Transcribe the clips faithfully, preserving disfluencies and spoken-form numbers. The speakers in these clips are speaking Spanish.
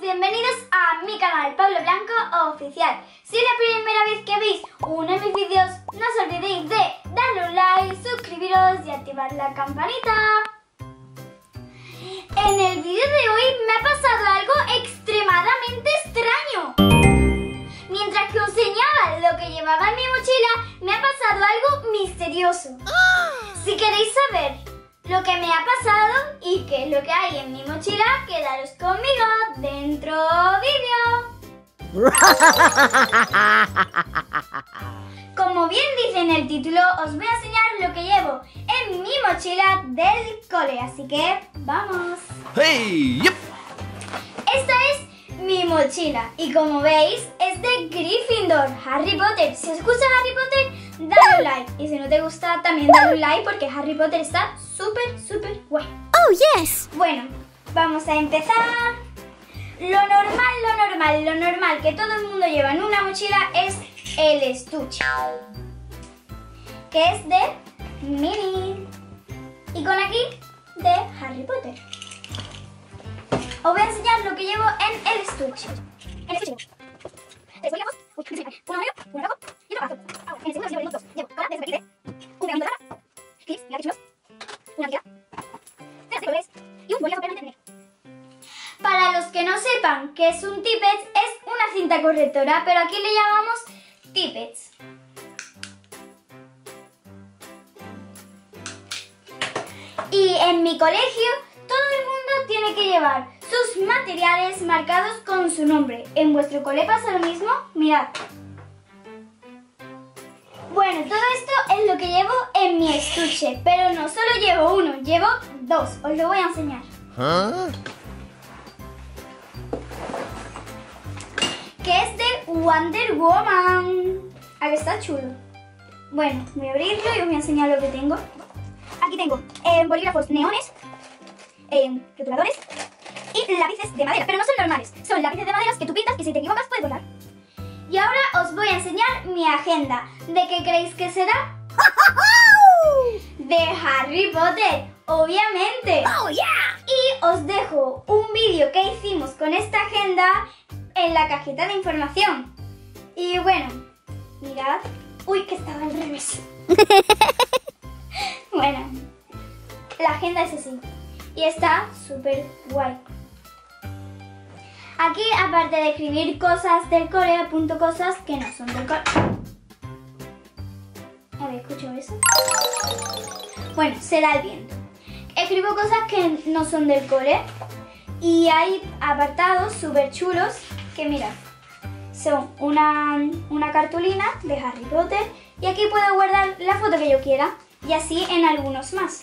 bienvenidos a mi canal Pablo Blanco Oficial. Si es la primera vez que veis uno de mis vídeos, no os olvidéis de darle un like, suscribiros y activar la campanita. En el vídeo de hoy me ha pasado algo extremadamente extraño. Mientras que os enseñaba lo que llevaba en mi mochila, me ha pasado algo misterioso. Si queréis saber lo que me ha pasado y qué es lo que hay en mi mochila, quedaros conmigo dentro vídeo. Como bien dice en el título, os voy a enseñar lo que llevo en mi mochila del cole, así que ¡vamos! ¡Hey! Yep. Esta es mi mochila y como veis es de Gryffindor, Harry Potter. Si os gusta Harry Potter, dale un like, y si no te gusta también dale un like porque Harry Potter está súper, súper guay. Oh, yes. Bueno, vamos a empezar. Lo normal, lo normal, lo normal que todo el mundo lleva en una mochila es el estuche, que es de Minnie, y con aquí de Harry Potter. Os voy a enseñar lo que llevo en el estuche. En el estuche tres bolígrafos, un amarelo, un rojo y otro azul. En el segundo llevo dos. Llevo cola de superficie, un pegamento de barra, clips y lápiz una tira, tres de colores y un bolígrafo permanente negro. Para los que no sepan qué es un tippet, es una cinta correctora, pero aquí le llamamos tippets. Y en mi colegio todo el mundo tiene que llevar sus materiales marcados con su nombre. ¿En vuestro cole pasa lo mismo? Mirad. Bueno, todo esto es lo que llevo en mi estuche, pero no solo llevo uno, llevo dos. Os lo voy a enseñar. ¿Ah? Que es de Wonder Woman. ¿A que está chulo? Bueno, voy a abrirlo y os voy a enseñar lo que tengo. Aquí tengo eh, bolígrafos neones, eh, rotuladores y lápices de madera, pero no son normales, son lápices de madera que tú pintas y si te equivocas puedes borrar. Y ahora os voy a enseñar mi agenda. ¿De qué creéis que será? De Harry Potter, obviamente. Oh, yeah. Y os dejo un vídeo que hicimos con esta agenda en la cajita de información. Y bueno, mirad. Uy, que estaba al revés. Bueno, la agenda es así y está súper guay. Aquí, aparte de escribir cosas del cole, apunto cosas que no son del cole. A ver, ¿escucho eso? Bueno, será el viento. Escribo cosas que no son del cole y hay apartados súper chulos que mirad. Son una, una cartulina de Harry Potter y aquí puedo guardar la foto que yo quiera. Y así en algunos más.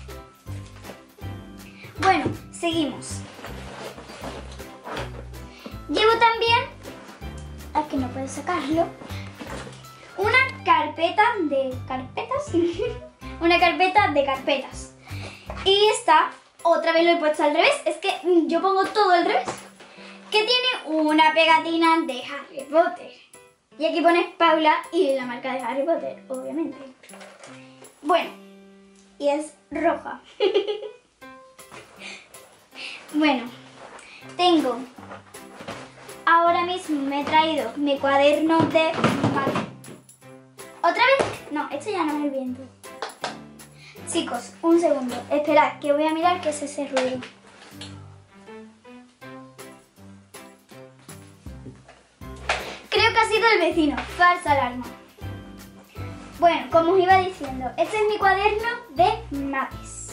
Bueno, seguimos. Llevo también, aquí no puedo sacarlo, una carpeta de carpetas. Una carpeta de carpetas. Y esta, otra vez lo he puesto al revés. Es que yo pongo todo al revés. Que tiene una pegatina de Harry Potter. Y aquí pone Paula y la marca de Harry Potter, obviamente. Bueno, y es roja. Bueno, tengo, ahora mismo me he traído mi cuaderno de mate. ¿Otra vez? No, este ya no es el viento. Chicos, un segundo, esperad que voy a mirar qué es ese ruido. Creo que ha sido el vecino, falsa alarma. Bueno, como os iba diciendo, este es mi cuaderno de mates.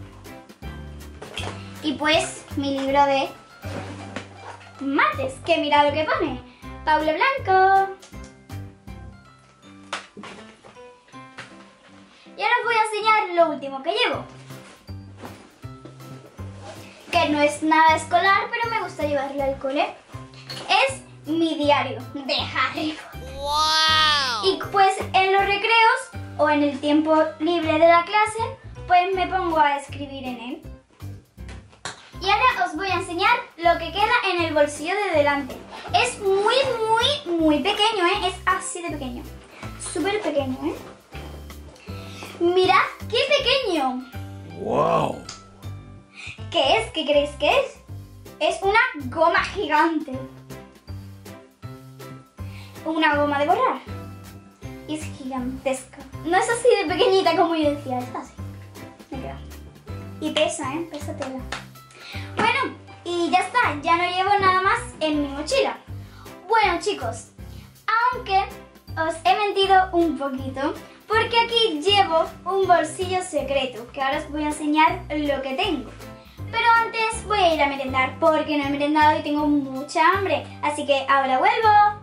Y pues mi libro de mates, que mirad lo que pone, Pablo Blanco. Y ahora os voy a enseñar lo último que llevo. Que no es nada escolar, pero me gusta llevarlo al cole. Es mi diario de Harry Potter. Wow. Y pues en los recreos o en el tiempo libre de la clase, pues me pongo a escribir en él. Y ahora os voy a enseñar lo que queda en el bolsillo de delante. Es muy, muy, muy pequeño, ¿eh? Es así de pequeño. Súper pequeño, ¿eh? Mirad qué pequeño. ¡Wow! ¿Qué es? ¿Qué creéis que es? es una goma gigante. Una goma de borrar. Y es gigantesca. No es así de pequeñita como yo decía, es así. Me queda. Y pesa, ¿eh? Pesa tela. Bueno, y ya está. Ya no llevo nada más en mi mochila. Bueno, chicos, aunque os he mentido un poquito, porque aquí llevo un bolsillo secreto, que ahora os voy a enseñar lo que tengo. Pero antes voy a ir a merendar, porque no he merendado y tengo mucha hambre. Así que ahora vuelvo.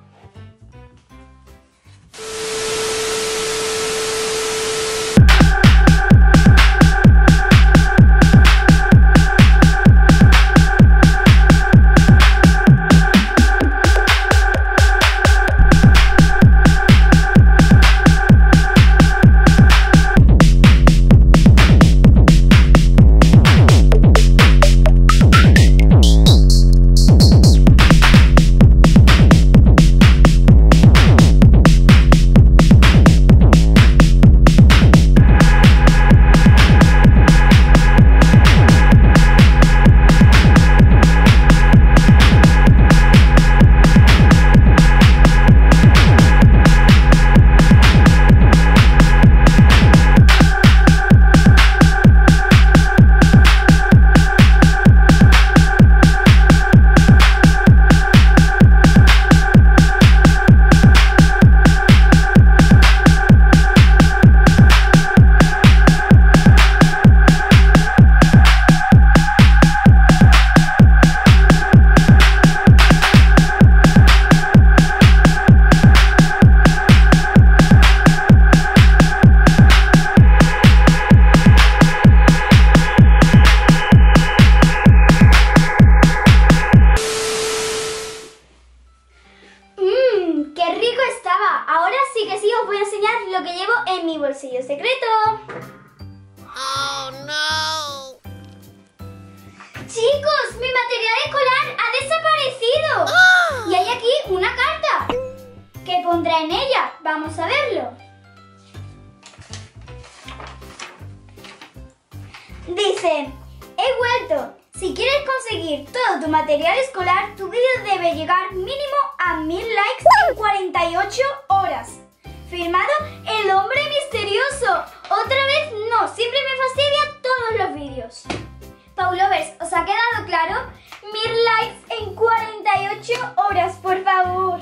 Lo que llevo en mi bolsillo secreto. Oh, no. Chicos, mi material escolar ha desaparecido. ¡Oh! Y hay aquí una carta que pondrá en ella. Vamos a verlo. Dice: he vuelto. Si quieres conseguir todo tu material escolar, tu vídeo debe llegar mínimo a mil likes en cuarenta y ocho horas. Firmado el hombre misterioso. Otra vez no, siempre me fastidia todos los vídeos. Paulovers, ¿os ha quedado claro? Mil likes en cuarenta y ocho horas, por favor.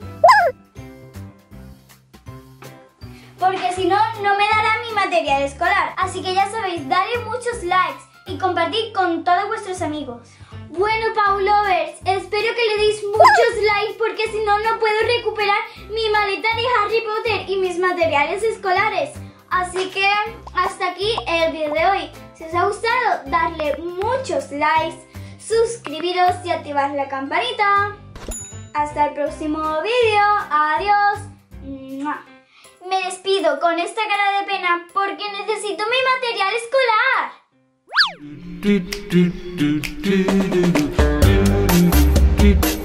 Porque si no, no me dará mi material escolar. Así que ya sabéis, darle muchos likes y compartir con todos vuestros amigos. Bueno, Paulovers, espero que le deis muchos likes porque si no, no puedo recuperar mi maleta de Harry Potter y mis materiales escolares. Así que hasta aquí el vídeo de hoy. Si os ha gustado, darle muchos likes, suscribiros y activar la campanita. Hasta el próximo vídeo. Adiós. Me despido con esta cara de pena porque necesito mi material escolar. Do, do, do, do, do, do, do, do, do.